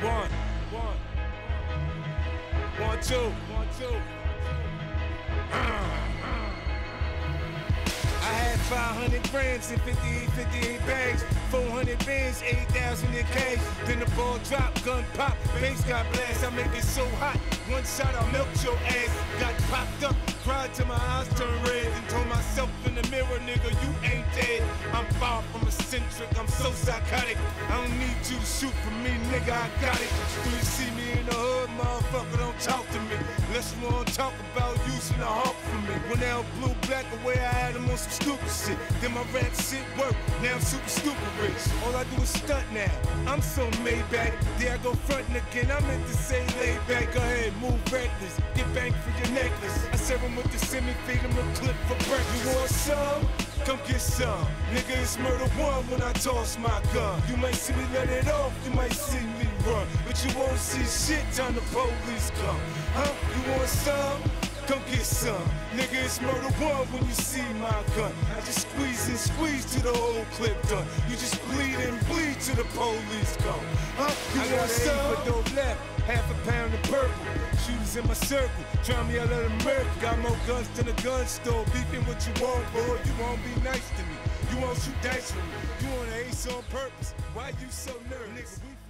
One, one, one, two, one, two. I had 500 grams and 58 bags, 400 bins, 8,000 in cash. Then the ball drop, gun pop, bass got blast. I make it so hot, one shot I'll melt your ass. Got popped up, cried till my eyes turned red, and told myself in the mirror, nigga, you ain't dead. I'm far from eccentric, I'm so psychotic. I don't need you to shoot for me, nigga, I got it. When you see me in the hood, motherfucker, don't talk to me. Unless you wanna talk about using a hawk for me. When they all blew black away, I had them on some stupid shit. Then my rap shit work, now I'm super stupid rich. All I do is stunt now, I'm so made back. There I go frontin' again, I meant to say lay back. Go ahead, move reckless, get banked for your necklace. I serve him with the semi, feed him a clip for breakfast. You want some? Come get some. Nigga, it's murder one when I toss my gun. You might see me let it off, you might see me run, but you won't see shit till the police come. Huh? You want some? Come get some. Nigga, it's murder one when you see my gun. I just squeeze and squeeze till the whole clip done. You just bleed and bleed till the police come. Huh? You want some? But don't left, half a pound of purple. Shooters in my circle, try me out of America. Got more guns than a gun store. Beefing what you want, boy. You won't be nice to me. You won't shoot dice with me. You want to ace on purpose. Why you so nervous? Nigga,